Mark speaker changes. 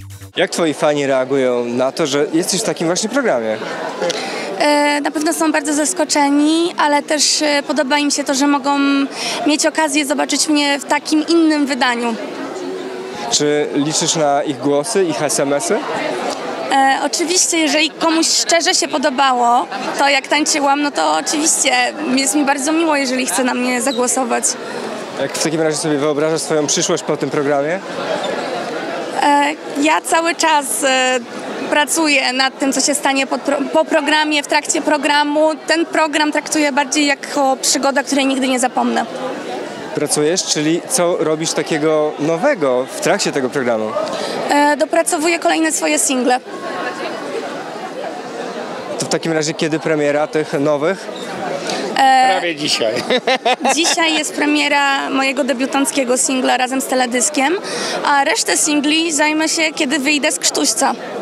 Speaker 1: Jak twoi fani reagują na to, że jesteś w takim właśnie programie?
Speaker 2: Na pewno są bardzo zaskoczeni, ale też podoba im się to, że mogą mieć okazję zobaczyć mnie w takim innym wydaniu.
Speaker 1: Czy liczysz na ich głosy, ich SMS-y?
Speaker 2: Oczywiście, jeżeli komuś szczerze się podobało to, jak tańczyłam, no to oczywiście jest mi bardzo miło, jeżeli chce na mnie zagłosować.
Speaker 1: Jak w takim razie sobie wyobrażasz swoją przyszłość po tym programie?
Speaker 2: Ja cały czas pracuję nad tym, co się stanie po programie, w trakcie programu. Ten program traktuję bardziej jako przygodę, której nigdy nie zapomnę.
Speaker 1: Pracujesz, czyli co robisz takiego nowego w trakcie tego programu?
Speaker 2: Dopracowuję kolejne swoje single.
Speaker 1: To w takim razie kiedy premiera tych nowych?
Speaker 3: Prawie dzisiaj.
Speaker 2: Dzisiaj jest premiera mojego debiutanckiego singla razem z teledyskiem, a resztę singli zajmę się, kiedy wyjdę z krztuśca.